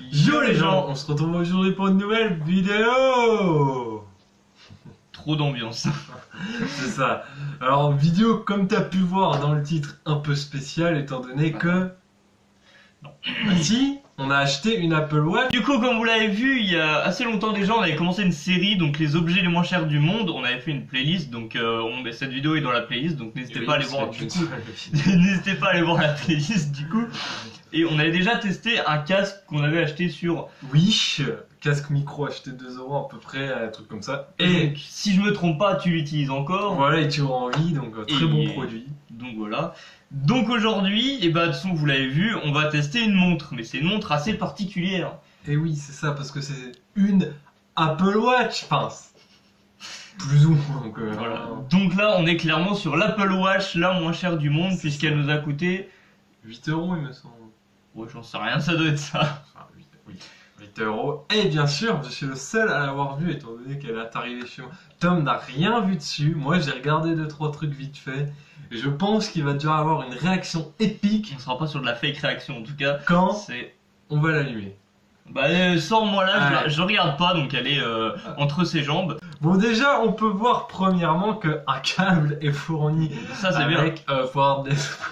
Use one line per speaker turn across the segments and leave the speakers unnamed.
Yo les gens, on se retrouve aujourd'hui pour une nouvelle vidéo.
Trop d'ambiance.
C'est ça. Alors vidéo comme t'as pu voir dans le titre un peu spécial étant donné que...
Non.
Si, on a acheté une Apple Watch.
Du coup, comme vous l'avez vu, il y a assez longtemps déjà, on avait commencé une série, donc les objets les moins chers du monde. On avait fait une playlist, donc cette vidéo est dans la playlist, donc n'hésitez pas à aller voir. Du coup, n'hésitez pas à aller voir la playlist du coup. Et on avait déjà testé un casque qu'on avait acheté sur
Wish, casque micro acheté 2 € à peu près, un truc comme ça.
Et donc, si je me trompe pas, tu l'utilises encore.
Voilà, il tire en vie, donc très bon produit.
Donc voilà. Donc aujourd'hui, et bah de toute façon vous l'avez vu, on va tester une montre, mais c'est une montre assez particulière.
Et oui, c'est ça, parce que c'est une Apple Watch, enfin, plus ou moins. Donc,
voilà. Donc là, on est clairement sur l'Apple Watch la moins chère du monde, puisqu'elle nous a coûté
8 € il me semble.
Ouais, j'en sais rien, ça doit être ça.
Enfin, 8 €. Et bien sûr, je suis le seul à l'avoir vue, étant donné qu'elle est arrivée chez moi. Tom n'a rien vu dessus. Moi, j'ai regardé 2-3 trucs vite fait. Et je pense qu'il va déjà avoir une réaction épique.
On sera pas sur de la fake réaction en tout cas.
Quand
c'est...
on va l'allumer.
Bah, sans moi là, je regarde pas, donc elle est entre ses jambes.
Bon, déjà, on peut voir premièrement qu'un câble est fourni.
Ça, c'est
avec Forward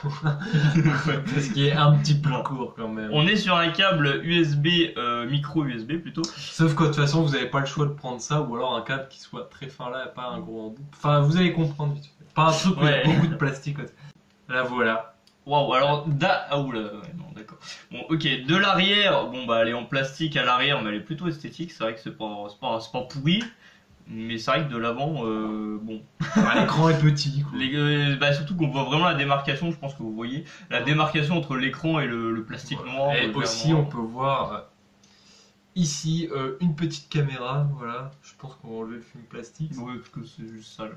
parce qu'il est un petit peu court quand même.
On est sur un câble USB, micro USB plutôt.
Sauf que de toute façon, vous n'avez pas le choix de prendre ça ou alors un câble qui soit très fin là, pas un gros embout. Enfin, vous allez comprendre vite fait. Pas un truc où il y a beaucoup de plastique. Là, voilà.
Waouh, alors ah oula, ouais, non, d'accord. Bon, ok, de l'arrière, bon bah elle est en plastique à l'arrière, mais elle est plutôt esthétique. C'est vrai que c'est pas pourri, mais c'est vrai que de l'avant, bon.
L'écran est petit. Quoi.
Bah, surtout qu'on voit vraiment la démarcation. Je pense que vous voyez la démarcation entre l'écran et le plastique noir.
Et aussi, on peut voir ici une petite caméra. Voilà, je pense qu'on va enlever le film plastique.
Oui, parce que c'est juste sale.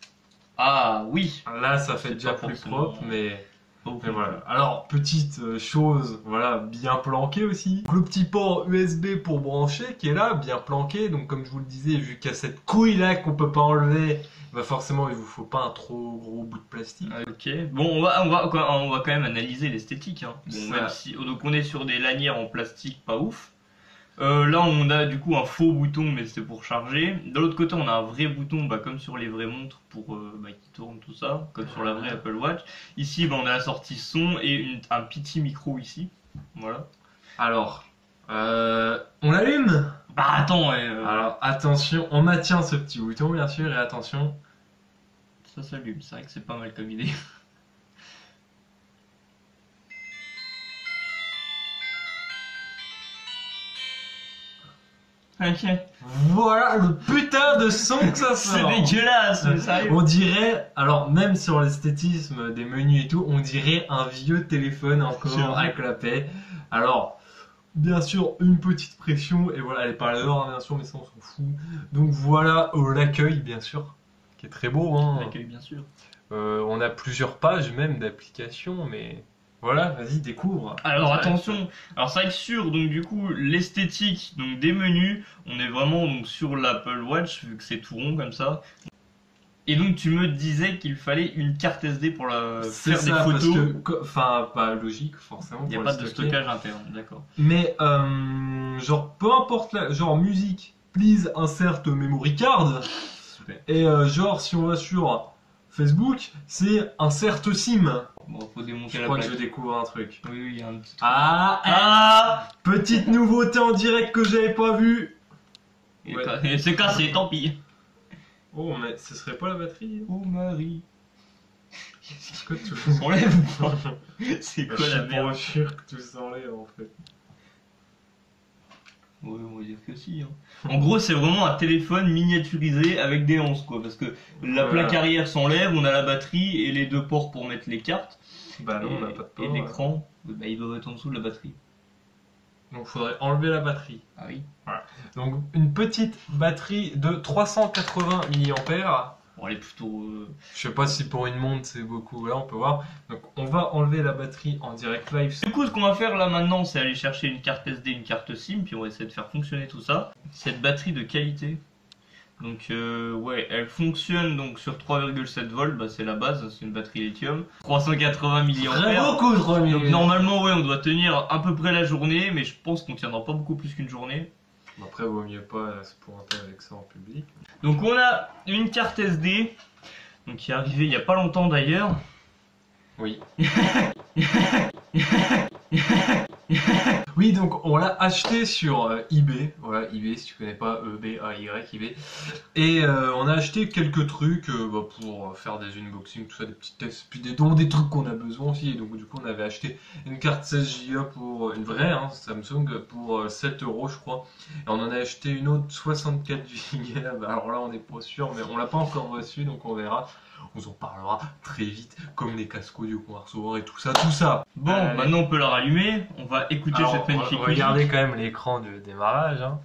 Ah oui.
Là, ça fait déjà plus propre, mais voilà. Alors, petite chose, voilà, bien planqué aussi. Donc, le petit port USB pour brancher qui est là, bien planqué. Donc, comme je vous le disais, vu qu'il y a cette couille là qu'on peut pas enlever, bah forcément, il vous faut pas un trop gros bout de plastique.
Ok. Bon, on va quand même analyser l'esthétique. Hein. Bon, même si, donc, on est sur des lanières en plastique pas ouf. Là on a du coup un faux bouton, mais c'était pour charger. De l'autre côté on a un vrai bouton, bah, comme sur les vraies montres pour qui tourne tout ça, comme sur la vraie Apple Watch. Ici bah, on a la sortie son et un petit micro ici. Voilà.
Alors, on l'allume.
Bah attends.
Alors attention, on maintient ce petit bouton bien sûr et attention.
Ça s'allume, c'est vrai que c'est pas mal comme idée. Ok.
Voilà le putain de son que ça sort.
C'est dégueulasse, mais ça arrive.
On dirait, alors même sur l'esthétisme des menus et tout, on dirait un vieux téléphone encore avec la paix. Alors, bien sûr, une petite pression, et voilà, elle est par dehors, hein, bien sûr, mais ça on s'en fout. Donc voilà l'accueil, bien sûr, qui est très beau. Hein.
L'accueil, bien sûr.
On a plusieurs pages même d'applications, mais... Voilà, vas-y, découvre.
Alors attention, alors c'est vrai que sur donc du coup l'esthétique donc des menus, on est vraiment donc sur l'Apple Watch vu que c'est tout rond comme ça. Et donc tu me disais qu'il fallait une carte SD pour faire des photos.
Enfin, pas logique forcément.
Il n'y a pas de stockage interne, d'accord.
Mais genre peu importe genre musique, please insert memory card.
Super.
Et genre si on va sur Facebook, c'est insert SIM.
Bon, faut démonter
je crois que je découvre un truc.
Oui, il y a un petit truc.
Petite nouveauté en direct que j'avais pas vue.
Et c'est cassé, tant pis.
Oh, mais ce serait pas la batterie?
Oh Marie.
Est-ce que tout
s'enlève ou pas? C'est quoi la merde?
Je suis sûr que tout s'enlève en fait.
Ouais, on va dire que si. Hein. En gros, c'est vraiment un téléphone miniaturisé avec des anses, quoi. Parce que la plaque arrière s'enlève, on a la batterie et les deux ports pour mettre les cartes.
Bah non, on n'a pas de port.
Et l'écran, bah, il doit être en dessous de la batterie.
Donc il faudrait enlever la batterie.
Ah oui.
Voilà. Donc une petite batterie de 380 mAh.
Bon, elle est plutôt...
Je sais pas si pour une montre c'est beaucoup, là on peut voir. Donc on va enlever la batterie en direct live.
Du coup ce qu'on va faire là maintenant c'est aller chercher une carte SD, une carte SIM, puis on va essayer de faire fonctionner tout ça. Cette batterie de qualité. Donc ouais, elle fonctionne donc sur 3,7 volts, bah, c'est la base, c'est une batterie lithium. 380
Très
mAh.
beaucoup, 3000.
Donc normalement ouais, on doit tenir à peu près la journée, mais je pense qu'on tiendra pas beaucoup plus qu'une journée.
Après, vaut mieux pas se pointer avec ça en public.
Donc on a une carte SD, donc qui est arrivée il y a pas longtemps d'ailleurs.
Oui. Oui, donc on l'a acheté sur eBay. Voilà, eBay, si tu connais pas E-B-A-Y, eBay. Et on a acheté quelques trucs pour faire des unboxings, tout ça, des petits tests, puis des dons, des trucs qu'on a besoin aussi. Et donc, du coup, on avait acheté une carte 16 Go pour une vraie Samsung pour 7 € je crois. Et on en a acheté une autre 64 Go. Alors là, on n'est pas sûr, mais on l'a pas encore reçu, donc on verra. On vous en parlera très vite, comme les casques audio qu'on va recevoir et tout ça, tout ça.
Bon, maintenant on peut la rallumer, on va écouter
Alors,
cette magnifique musique.
regardez quand même l'écran de démarrage. Hein.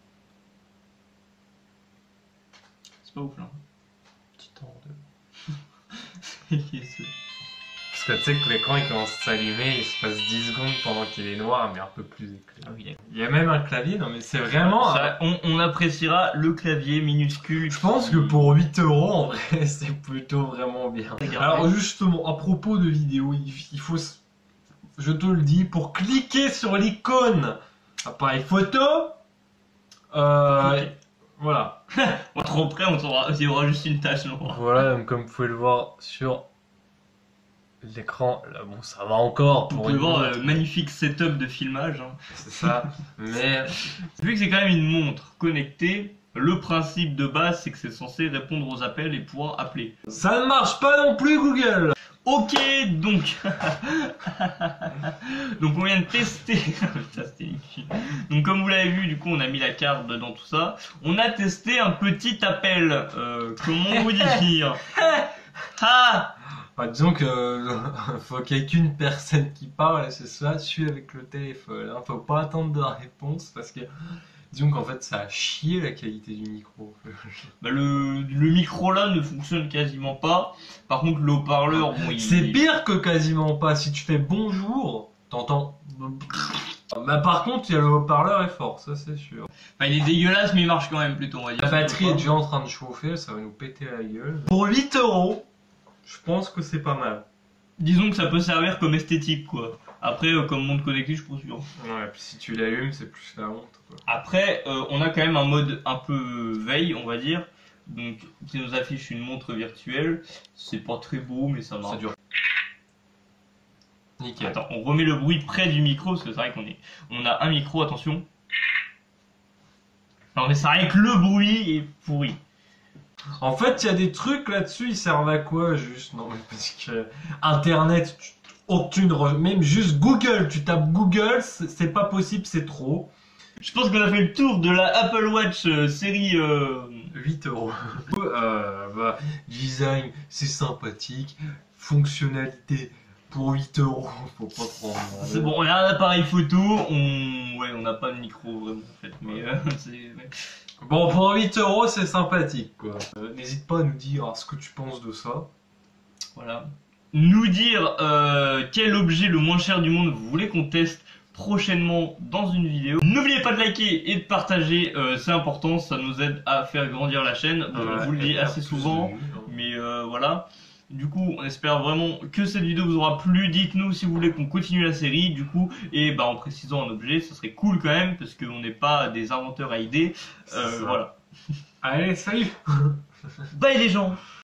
C'est pas ouf là.
Petit temps de... Parce que tu sais que l'écran il commence à s'allumer, il se passe 10 secondes pendant qu'il est noir, mais un peu plus éclairé.
Ah oui,
Il y a même un clavier, non mais c'est vraiment...
ça, on appréciera le clavier minuscule.
Je pense que pour 8 € en vrai, c'est plutôt vraiment bien.
Regardez.
Alors justement, à propos de vidéo, il faut... Je te le dis, pour cliquer sur l'icône appareil photo, voilà.
Trop près, il y aura juste une tache noire.
Voilà, donc comme vous pouvez le voir sur l'écran, là bon ça va encore
Vous
pour
pouvez
une
voir
montre.
le magnifique setup de filmage. Hein.
C'est ça, mais
Vu que c'est quand même une montre connectée, le principe de base c'est que c'est censé répondre aux appels et pouvoir appeler.
ça ne marche pas non plus Google.
Ok, donc donc on vient de tester. Ça, c'était nickel. Donc comme vous l'avez vu, du coup on a mis la carte dans tout ça. On a testé un petit appel. Comment vous dire? Ah,
Bah, disons que faut qu'il y ait qu'une personne qui parle et c'est ça, suis avec le téléphone. Hein. Faut pas attendre de réponse parce que disons qu'en fait ça a chié la qualité du micro.
bah le micro là ne fonctionne quasiment pas. Par contre le haut-parleur, bon,
C'est pire que quasiment pas. Si tu fais bonjour, t'entends. Bah par contre, il y a le haut-parleur est fort, ça c'est sûr.
Enfin, il est dégueulasse mais il marche quand même plutôt, on va dire.
La batterie est déjà en train de chauffer, ça va nous péter la gueule. Pour 8 €, je pense que c'est pas mal.
Disons que ça peut servir comme esthétique quoi. Après comme montre connectée je suis pas sûr.
Ouais, puis si tu l'allumes, c'est plus la honte. Quoi.
Après on a quand même un mode un peu veille on va dire. Donc qui nous affiche une montre virtuelle. C'est pas très beau mais ça marche.
Ça dure. Nickel.
Attends, on remet le bruit près du micro parce que c'est vrai on a un micro, attention. Non mais c'est vrai que le bruit est pourri.
En fait, il y a des trucs là-dessus, ils servent à quoi juste? Non, mais parce que Internet, même juste Google, tu tapes Google, c'est pas possible, c'est trop.
Je pense qu'on a fait le tour de la Apple Watch série
8 €. Bah, design, c'est sympathique. Fonctionnalité, pour 8 €, faut pas prendre.
C'est bon, on a un appareil photo, on n'a pas de micro vraiment en fait, mais c'est...
Bon, pour 8 € c'est sympathique quoi. N'hésite pas à nous dire ce que tu penses de ça.
Voilà. Nous dire quel objet le moins cher du monde vous voulez qu'on teste prochainement dans une vidéo. N'oubliez pas de liker et de partager, c'est important, ça nous aide à faire grandir la chaîne. Bon, je vous le dis assez souvent, mais voilà. Du coup, on espère vraiment que cette vidéo vous aura plu. Dites-nous si vous voulez qu'on continue la série, du coup, et bah en précisant un objet, ça serait cool quand même, parce qu'on n'est pas des inventeurs à idées. Voilà.
Allez, salut.
Bye les gens!